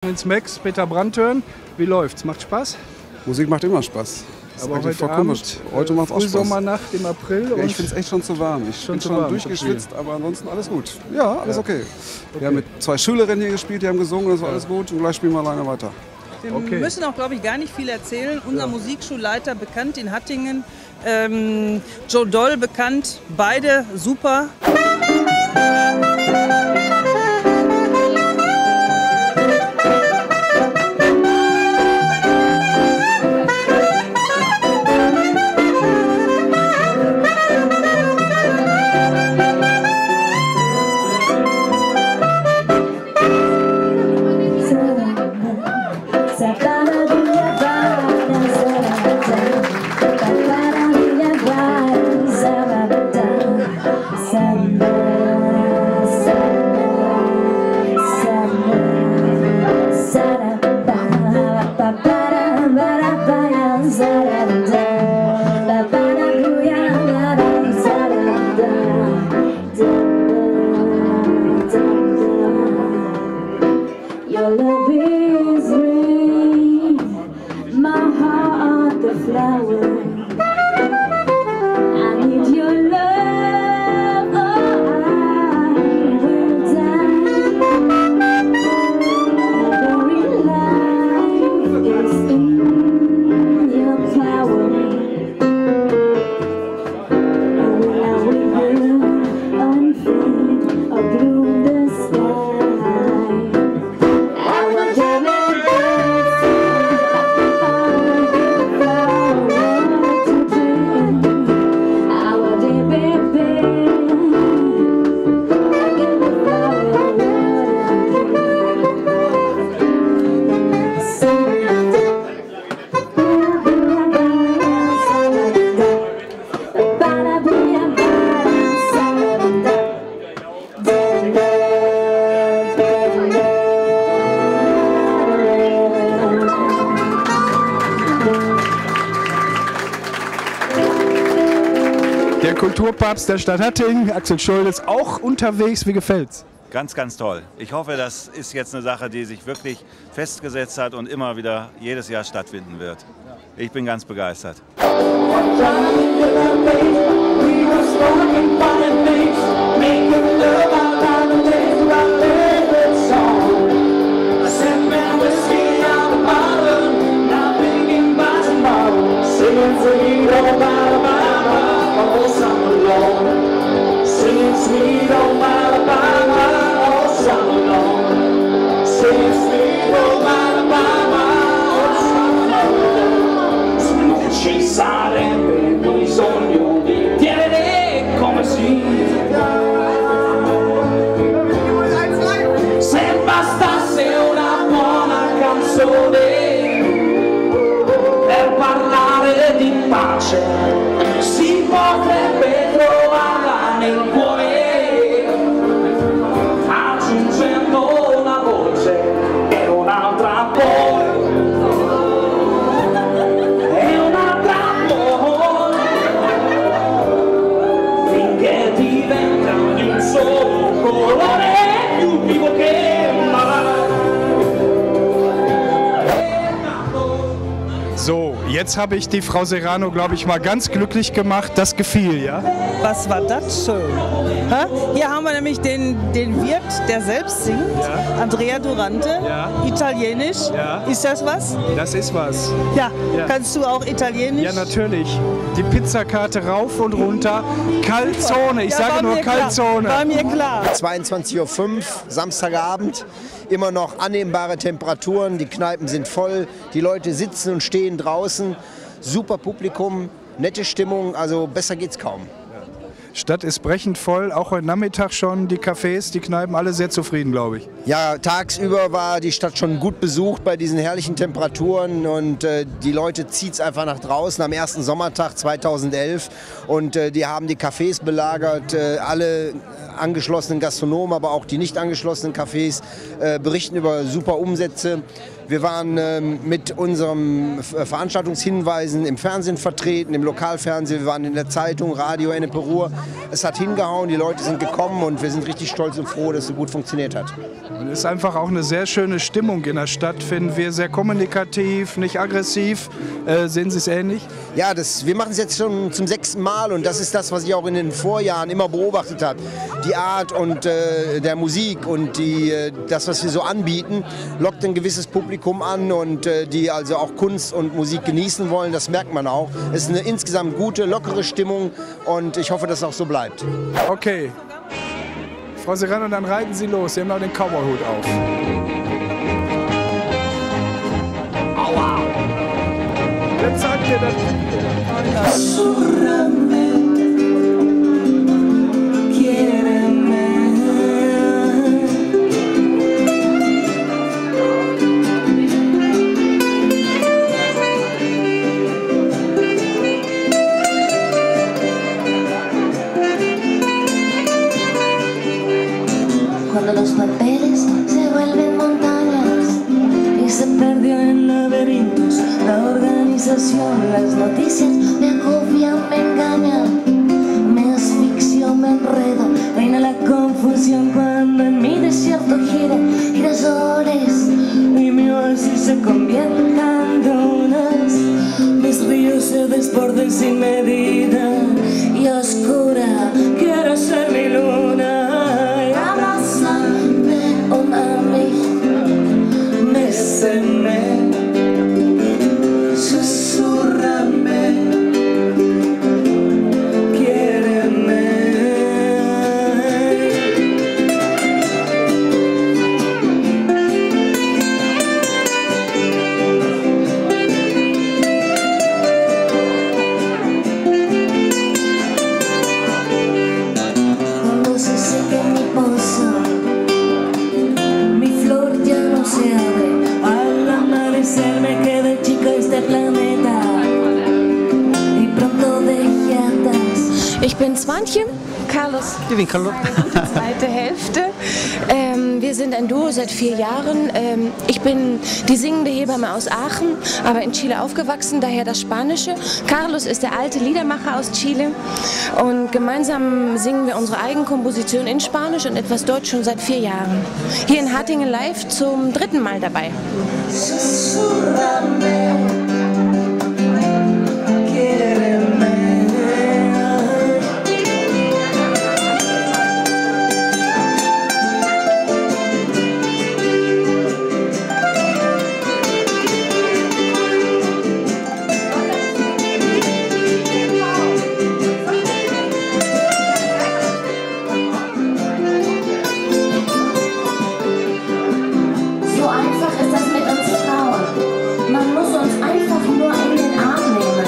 ins Max, Peter Brandt hören. Wie läuft's? Macht Spaß? Musik macht immer Spaß. Aber heute Abend, heute macht es auch Spaß. Frühsommernacht im April. Ja, ich finde es echt schon zu warm. Ich bin schon durchgeschwitzt, aber ansonsten alles gut. Ja, alles okay. Wir haben mit 2 Schülerinnen hier gespielt, die haben gesungen, das war alles gut. Und gleich spielen wir alleine weiter. Wir müssen auch, glaube ich, gar nicht viel erzählen. Unser Musikschulleiter, bekannt in Hattingen, Joe Doll bekannt, beide super. Kulturpapst der Stadt Hattingen, Axel Schuldes, auch unterwegs. Wie gefällt's? Ganz, ganz toll. Ich hoffe, das ist jetzt eine Sache, die sich wirklich festgesetzt hat und immer wieder jedes Jahr stattfinden wird. Ich bin ganz begeistert. Si potrebbe trovarla nel cuore, aggiungendo una voce e un'altra poi, e un'altra poi, finché diventano di un solo colore più vivo che mai. So, jetzt habe ich die Frau Serrano, glaube ich, mal ganz glücklich gemacht. Das gefiel, ja? Was war das schön? Ha? Hier haben wir nämlich den Wirt, der selbst singt, Andrea Durante, Italienisch. Ja. Ist das was? Das ist was. Ja. Kannst du auch Italienisch? Ja, natürlich. Die Pizzakarte rauf und runter. Calzone, ich sage nur Calzone. War mir klar. 22:05 Uhr, Samstagabend. Immer noch annehmbare Temperaturen, die Kneipen sind voll, die Leute sitzen und stehen draußen. Super Publikum, nette Stimmung, also besser geht's kaum. Stadt ist brechend voll, auch heute Nachmittag schon, die Cafés, die Kneipen, alle sehr zufrieden, glaube ich. Ja, tagsüber war die Stadt schon gut besucht bei diesen herrlichen Temperaturen und die Leute zieht es einfach nach draußen am ersten Sommertag 2011 und die haben die Cafés belagert, alle angeschlossenen Gastronomen, aber auch die nicht angeschlossenen Cafés berichten über super Umsätze. Wir waren mit unseren Veranstaltungshinweisen im Fernsehen vertreten, im Lokalfernsehen, wir waren in der Zeitung, Radio Ennepe Ruhr. Es hat hingehauen, die Leute sind gekommen und wir sind richtig stolz und froh, dass es so gut funktioniert hat. Und es ist einfach auch eine sehr schöne Stimmung in der Stadt, finden wir. Sehr kommunikativ, nicht aggressiv. Sehen Sie es ähnlich? Ja, wir machen es jetzt schon zum 6. Mal und das ist das, was ich auch in den Vorjahren immer beobachtet habe. Die Art und der Musik und das, was wir so anbieten, lockt ein gewisses Publikum an und die also auch Kunst und Musik genießen wollen, das merkt man auch. Es ist eine insgesamt gute, lockere Stimmung und ich hoffe, dass es auch so bleibt. Okay. Frau Serrano, dann reiten Sie los. Sie haben noch den Cowboy-Hut auf. Aua! Jetzt sagt ihr das. Cuando los papeles se vuelven montañas y se perdió en laberintos la organización, las noticias me agobian, me engañan, me asfixio, me enredo, reina la confusión cuando en mi desierto giran girasoles y mi oasis se convierta en dunas, mis ríos se desborden sin medida y oscura quiero ser mi luna. Bésame, susurrame, quiéreme. Cuando se seque mi pozo, mi flor ya no se abre. Me quedé chica este planeta y pronto dejatas. Ich bin Swantje, Carlos. Ich bin Carlos. Zweite Hälfte. Wir sind ein Duo seit 4 Jahren. Ich bin die singende Hebamme aus Aachen, aber in Chile aufgewachsen, daher das Spanische. Carlos ist der alte Liedermacher aus Chile und gemeinsam singen wir unsere Eigenkomposition in Spanisch und etwas Deutsch schon seit 4 Jahren. Hier in Hattingen live zum 3. Mal dabei. So einfach ist das mit uns Frauen. Man muss uns einfach nur in den Arm nehmen.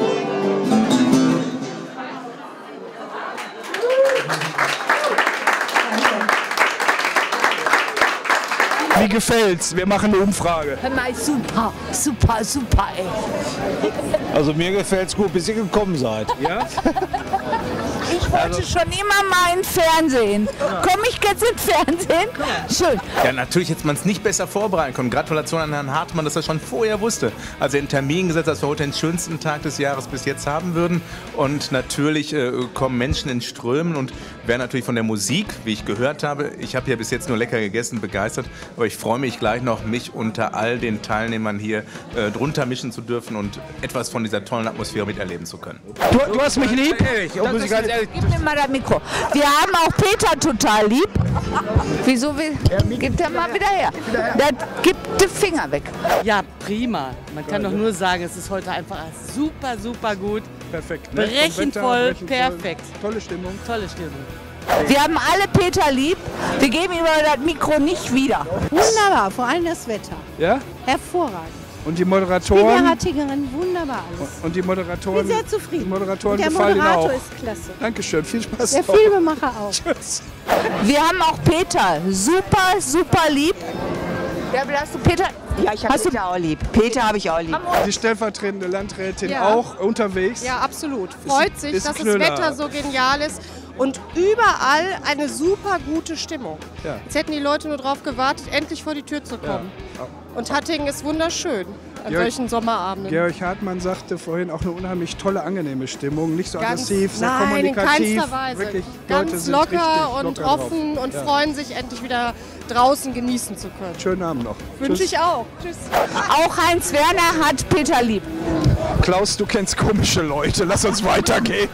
Wie gefällt's? Wir machen eine Umfrage. Hör mal, super, super, super, ey. Also mir gefällt's gut, bis ihr gekommen seid. Ja? Ich wollte schon immer mal ins Fernsehen. Komme ich jetzt ins Fernsehen? Schön. Ja, natürlich hätte man es nicht besser vorbereiten können. Gratulation an Herrn Hartmann, dass er schon vorher wusste. Also einen Termin gesetzt, dass wir heute den schönsten Tag des Jahres bis jetzt haben würden. Und natürlich kommen Menschen in Strömen und wer natürlich von der Musik, wie ich gehört habe, ich habe ja bis jetzt nur lecker gegessen, begeistert. Aber ich freue mich gleich noch, mich unter all den Teilnehmern hier drunter mischen zu dürfen und etwas von dieser tollen Atmosphäre miterleben zu können. Du hast mich lieb. Gib mir mal das Mikro. Wir haben auch Peter total lieb. Wieso? Gib der mal wieder her. Der gibt den Finger weg. Ja, prima. Man kann doch nur sagen, es ist heute einfach super, super gut. Perfekt. Brechenvoll, perfekt. Tolle Stimmung. Tolle Stimmung. Wir haben alle Peter lieb. Wir geben ihm aber das Mikro nicht wieder. Wunderbar, vor allem das Wetter. Ja? Hervorragend. Und die Moderatoren? Die Hattingerin, wunderbar alles. Und die Moderatoren? Ich bin sehr zufrieden. Die Moderatoren der gefallen Ihnen Moderator auch? ist klasse. Dankeschön, viel Spaß. Der Filmemacher auch. Tschüss. Wir haben auch Peter. Super, super lieb. Wer hast du Peter? Ja, ich habe Peter auch lieb. Peter habe ich auch lieb. Die stellvertretende Landrätin Ja. auch unterwegs. Ja, absolut. Freut sich, ist dass das Knüller. Wetter so genial ist und überall eine super gute Stimmung. Ja. Jetzt hätten die Leute nur darauf gewartet, endlich vor die Tür zu kommen. Ja. Und Hattingen ist wunderschön an solchen Sommerabenden. Georg Hartmann sagte vorhin auch eine unheimlich tolle, angenehme Stimmung. Nicht so aggressiv, sehr nein, kommunikativ. in keinster Weise. Wirklich, ganz Leute sind locker und locker offen drauf. und freuen sich, endlich wieder draußen genießen zu können. Schönen Abend noch. Wünsche ich auch. Tschüss. Auch Heinz Werner hat Peter lieb. Klaus, du kennst komische Leute. Lass uns weitergehen.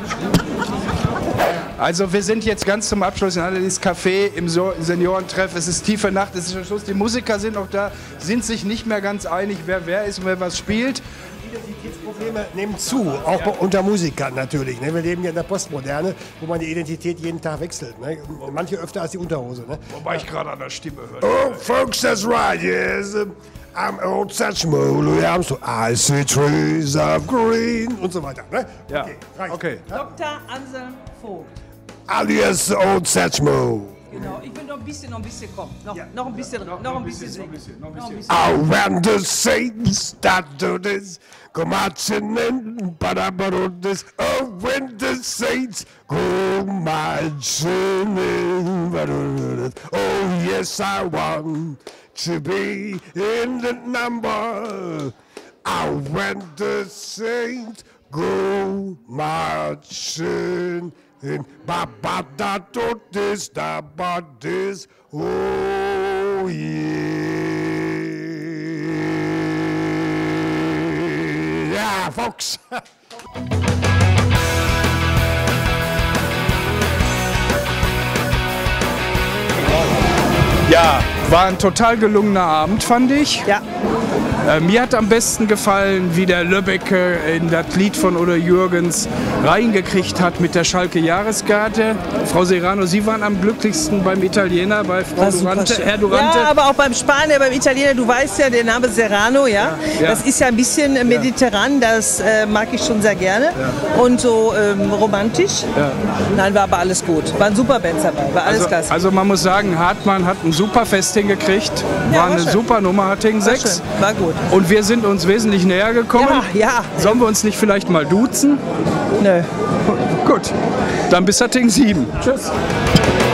Also wir sind jetzt ganz zum Abschluss in Annelies Café im Seniorentreff. Es ist tiefe Nacht, es ist schon Schluss. Die Musiker sind noch da, sind sich nicht mehr ganz einig, wer ist und wer was spielt. Identitätsprobleme nehmen zu, auch unter Musikern natürlich. Ne? Wir leben ja in der Postmoderne, wo man die Identität jeden Tag wechselt. Ne? Manche öfter als die Unterhose. Ne? Wobei ich gerade an der Stimme höre. Oh, folks, that's right, yes. I'm old such Louis Armstrong. I see trees of green und so weiter. Ne? Ja, okay. Dr. Anselm Vogt. Alias Old Satchmo. Genau, ich will noch ein bisschen kommen. Noch ein bisschen singen. Oh, when the Saints start to this, go marching in, this. Oh, when the Saints go marching in, oh, yes, I want to be in the number. Oh, when the Saints go marching in, ba ba da do this, da ba this, oh yeah, folks. Ja, war ein total gelungener Abend, fand ich. Ja. Mir hat am besten gefallen, wie der Löbbecke in das Lied von Udo Jürgens reingekriegt hat mit der Schalke-Jahreskarte. Frau Serrano, Sie waren am glücklichsten beim Italiener, bei Frau Durante, Herr Durante. Ja, aber auch beim Spanier, beim Italiener, du weißt ja, der Name Serrano, ja. Das ist ja ein bisschen mediterran, das mag ich schon sehr gerne. Ja. Und so romantisch. Ja. Nein, war aber alles gut. Waren super Bands dabei, war alles klasse. Also man muss sagen, Hartmann hat ein super Fest hingekriegt. War eine super Nummer, Hattingen 6. War gut. Und wir sind uns wesentlich näher gekommen. Ja. Sollen wir uns nicht vielleicht mal duzen? Nö. Gut, dann bis Hattingen 7. Tschüss.